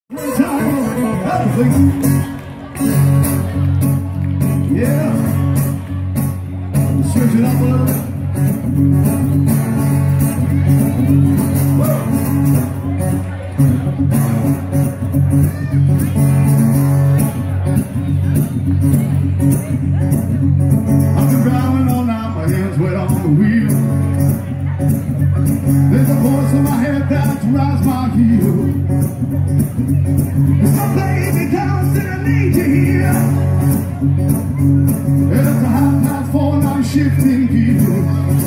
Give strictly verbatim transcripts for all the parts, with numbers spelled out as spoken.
Yeah, switch it up a little. I've been driving all night, my hands wet on the wheel. There's a voice in my head that drives my heel. So baby, come and I need you here. It's a half past four and I'm shifting gears.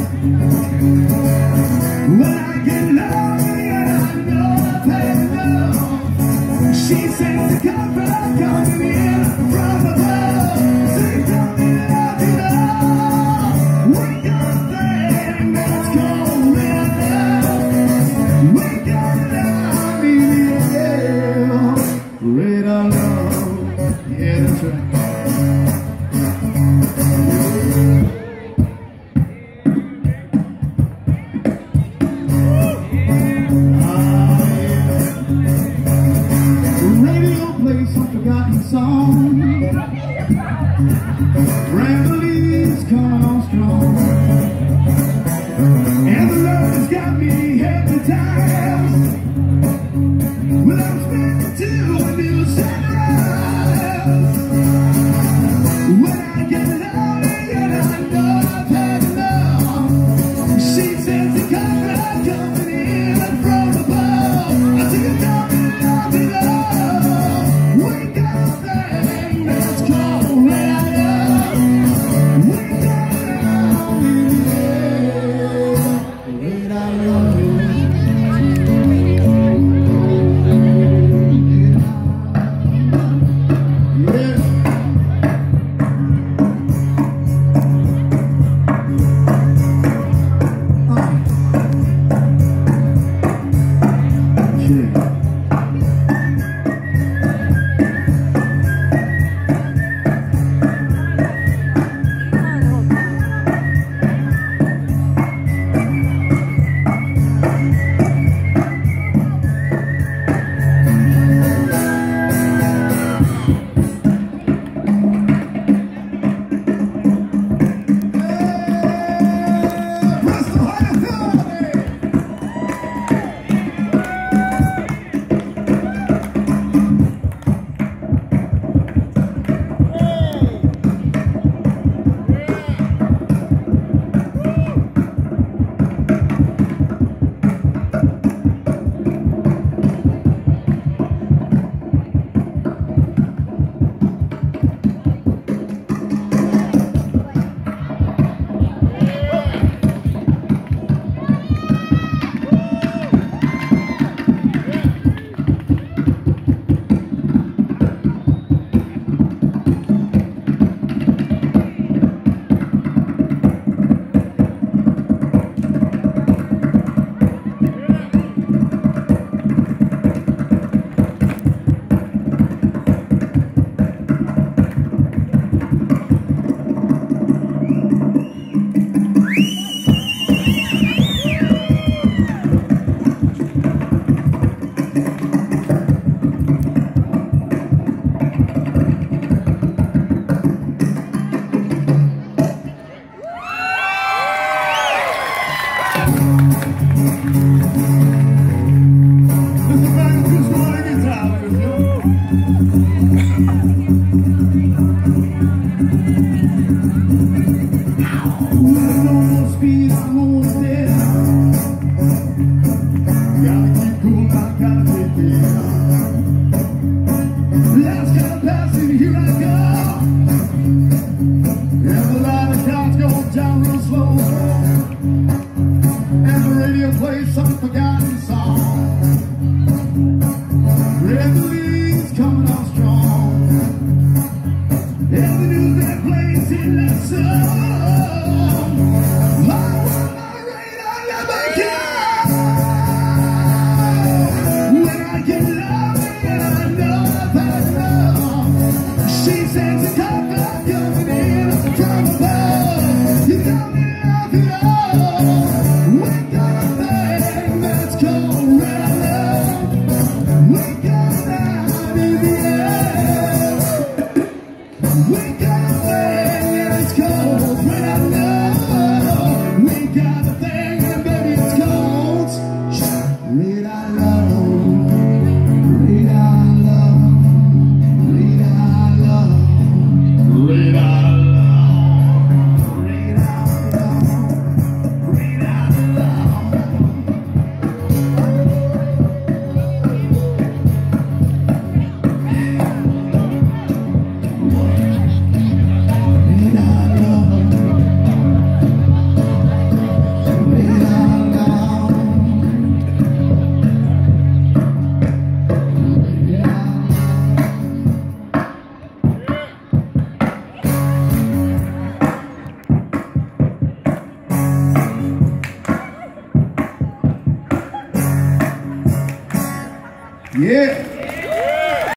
When I get lonely and I know I pay love, she sings the comfort coming in from above. Say, tell me that I love. Wake up then, let's go real love. Wake up now, yeah. Red on love. Yeah, that's right. Some forgotten song. Ramblings coming on strong.